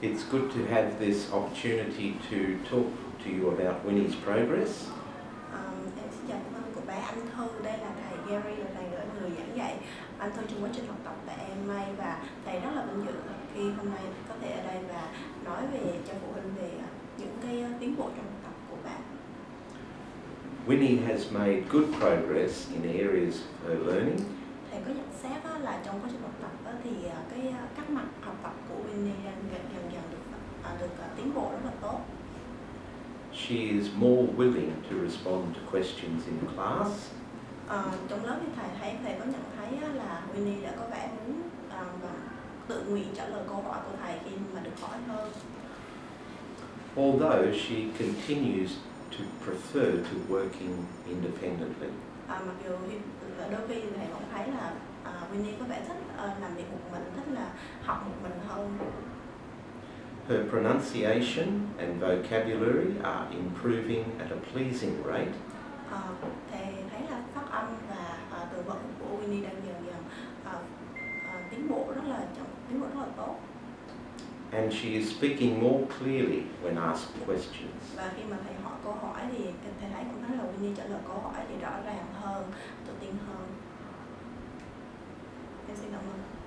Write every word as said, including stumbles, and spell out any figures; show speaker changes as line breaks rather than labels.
It's good to have this opportunity to talk to you about Winnie's progress.
Um, em xin chào các của bé Anh Thư, đây là thầy Gary, là thầy người giảng dạy Anh Thư trong quá trình học tập tại em a và thầy rất là vinh dự khi hôm nay có thể ở đây và nói về cho phụ huynh về những cái tiến bộ trong học tập của bạn.
Winnie has made good progress in areas of her learning.
Thầy có nhận xét là trong quá trình học tập thì cái các mặt học tập của Winnie dần dần dần được được tiến bộ rất là tốt.
She is more willing to respond to questions in class.
À, trong lớp thì thầy thấy thầy có nhận thấy là Winnie đã có vẻ muốn à, và tự nguyện trả lời câu hỏi của thầy khi mà được hỏi hơn.
Although she continues to prefer to working independently.
À, mặc dù đôi khi thầy cũng thấy là à, Winnie có vẻ thích uh, làm việc một mình, thích là học một mình hơn.
Her pronunciation and vocabulary are improving at a pleasing rate.
À, thầy thấy là phát âm và uh, từ vựng của Winnie đang dần dần uh, uh, tiến bộ rất là tiến bộ rất là tốt.
And she is speaking more clearly when asked questions.
Và khi mà thầy hỏi câu hỏi thì thầy thấy cũng thấy là Winnie trả lời câu hỏi thì rõ ràng hơn, tự tin hơn. Em xin cảm ơn.